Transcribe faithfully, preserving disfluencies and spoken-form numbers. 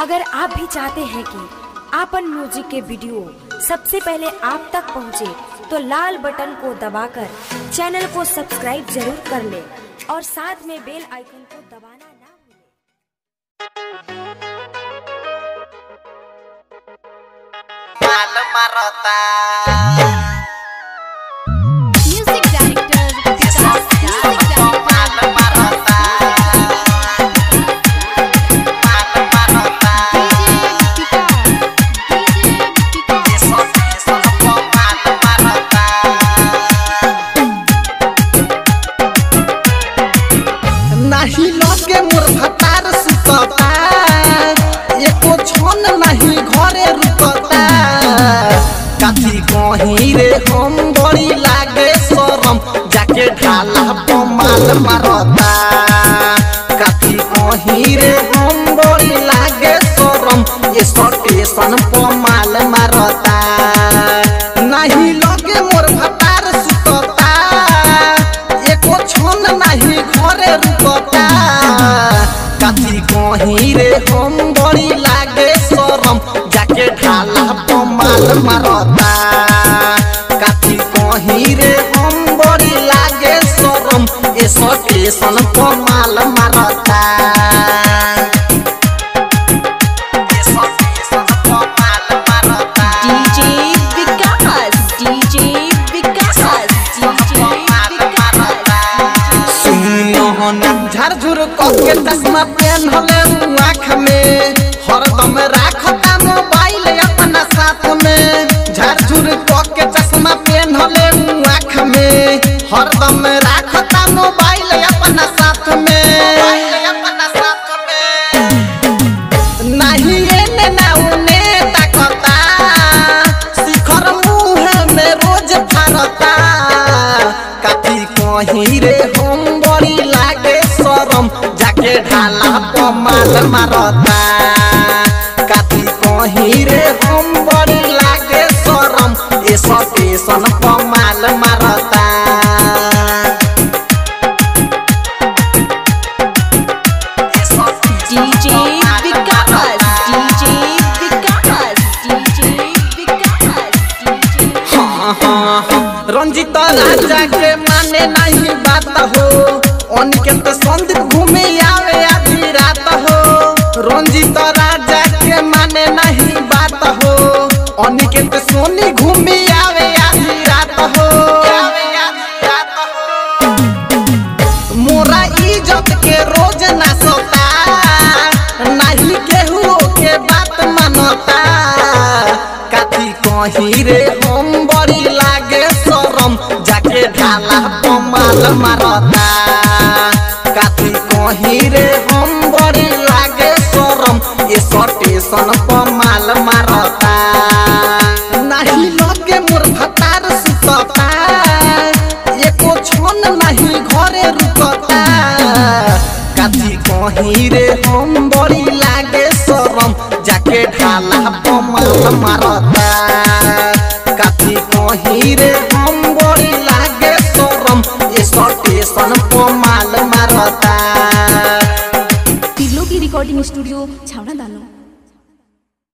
अगर आप भी चाहते हैं कि आपन म्यूजिक के वीडियो सबसे पहले आप तक पहुंचे, तो लाल बटन को दबाकर चैनल को सब्सक्राइब जरूर कर ले और साथ में बेल आइकन को दबाना ना भूलें। म्यूजिक डायरेक्टर नहीं लगे मोर भतार सुतता, एको छन नहीं घरे रुकता। कथी कहीं रे हम बड़ी लागे शरम, जाके ढाला पमाल मारता। कथी कहीं रे हम बड़ी लागे शरम, ये स्टेशन पमाल मारता। नहीं लगे मोर भतार सुतता, एको छन नहीं घरे रुकता। कथी कहीं रे हम बड़ी लागे शरम, जाके ढाला पमाल मारता। कथी कहीं रे हम बड़ी लागे शरम, ए स्टेशन पमाल मारता। DJ Vikas DJ Vikas DJ झरझुर के चश्मा पहनले आँख में, हरदम राखता मोबाइल अपना साथ में। झरझुर के चश्मा पहनले आँख में, हरदम राखता मोबाइल अपना साथ में। नहीं एने ना उने ताकता, शिखर मुँह में रोज फारता। कथी कहीं रे हम बड़ी लागे शरम, जाके ढाला पमाल मारता। कथी कहीं रे हम बड़ी लागे शरम, ए स्टेशन पमाल मारता। DJ Vikas DJ Vikas DJ Vikas DJ हाँ हाँ हाँ रंजित राजा के माने नहीं बात हो, अनिकेत संदीप घूमे आवे आधी रात हो। रंजित राजा के माने नहीं बात हो, अनिकेत सोनी घूमे आवे आधी रात हो। मोरा इज्जत के रोज ना सोता, नहीं केहू के बात मानता। कथी कहीं रे हम बड़ी लागे शरम, जाके ढाला पमाल मारता। कथी कहीं रे हम बड़ी लागे शरम, ये स्टेशन पमाल मारता। नहीं लगे मोर भतार सुतता, एको छन नहीं घरे रुकता। कथी कहीं रे हम बड़ी लागे शरम, जाके ढाला पमाल मारता। कथी कहीं रे हम बड़ी लागे शरम, ये स्टेशन पमाल मारता। तिरलो की रिकॉर्डिंग स्टूडियो छावना दानो।